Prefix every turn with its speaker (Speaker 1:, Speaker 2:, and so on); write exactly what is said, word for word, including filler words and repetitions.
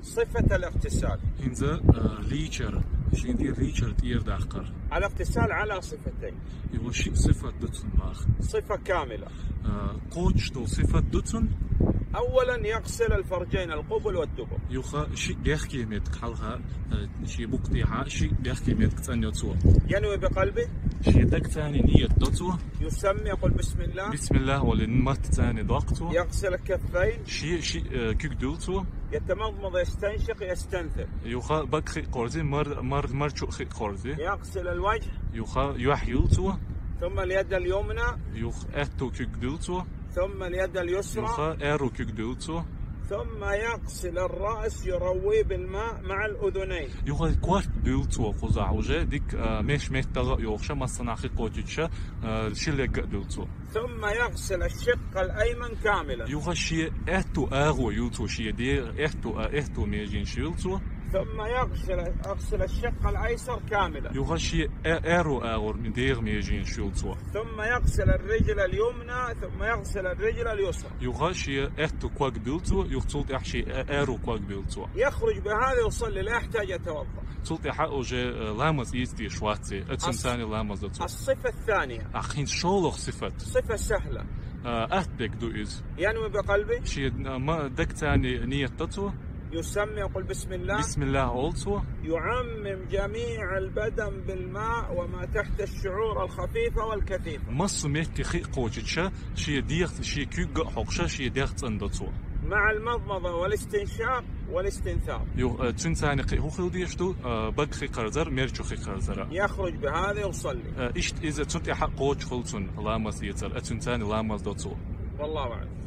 Speaker 1: صفة الاغتسال.
Speaker 2: إنزا ليشر شين دي ليشر تير داخر.
Speaker 1: الاغتسال على صفتين.
Speaker 2: يوشي صفة دوتن باخ.
Speaker 1: صفة كاملة.
Speaker 2: قوتش تو صفة دوتن.
Speaker 1: أولا يغسل الفرجين القبل والدبر.
Speaker 2: يوخا شي بيحكي ميت حلها شي بوقتها شي بيحكي ميت تاني تو.
Speaker 1: ينوي بقلبه.
Speaker 2: شي دك ثاني نية دوتو.
Speaker 1: يسمي يقول بسم الله.
Speaker 2: بسم الله ولنمت ثاني ضغطو.
Speaker 1: يغسل الكفين.
Speaker 2: شي شي كيك دولتو.
Speaker 1: يتمضمض يستنشق يستنثر.
Speaker 2: يوخا بكخي قرزي مر مر مر شو خي قرزي.
Speaker 1: يغسل الوجه.
Speaker 2: يوخا يوحيلتو.
Speaker 1: ثم اليد اليمنى.
Speaker 2: يوخ اتو كيك دولتو.
Speaker 1: ثم اليد اليسرى.
Speaker 2: يوخا ايرو كيك دولتو.
Speaker 1: ثم يغسل الرأس يرويه بالماء مع الأذنين.
Speaker 2: يوخا كوارت دولتو قزع وجه ديك مش ميتغ يوخشا ما صناخي قوتشا شيلك دولتو.
Speaker 1: ثم يغسل الشق الأيمن كاملا.
Speaker 2: يوخا شي اتو اغو يولتو شي دي اتو اتو ميجين شيلتو.
Speaker 1: ثم يغسل يغسل الشق الايسر كاملا.
Speaker 2: يغشي ايرو اغور من دير ميجين شولتو.
Speaker 1: ثم يغسل الرجل اليمنى ثم يغسل الرجل اليسرى.
Speaker 2: يغشي اتو كواك بيلتو يغسل احشي ايرو كواك بيلتو.
Speaker 1: يخرج بهذا يصلي لا يحتاج يتوضا.
Speaker 2: صوتي حقه جي لامز يستي شواتي اتسن ثاني لامز دتو.
Speaker 1: الصفة الثانية.
Speaker 2: اخين شولخ صفة.
Speaker 1: صفة سهلة.
Speaker 2: اتك دو از.
Speaker 1: ينوي بقلبه.
Speaker 2: شي ما دك ثاني نية تتو.
Speaker 1: يسمي يقول بسم الله.
Speaker 2: بسم الله أولتو.
Speaker 1: يعمم جميع البدن بالماء وما تحت الشعور الخفيفة والكثيفة.
Speaker 2: مص ميتي خي قوتشا شي ديخت شي كيغ حقشا شي ديخت اندتو.
Speaker 1: مع المضمضة والاستنشاق والاستنثار.
Speaker 2: يو تنساني قي هو خل ديشتو بق خي قرزر ميرجو خي قرزر.
Speaker 1: يخرج بهذا يصلي.
Speaker 2: اشت إذا تنتي حق قوتش خلتون لامس يتر تنساني لامس دوتو.
Speaker 1: والله أعلم.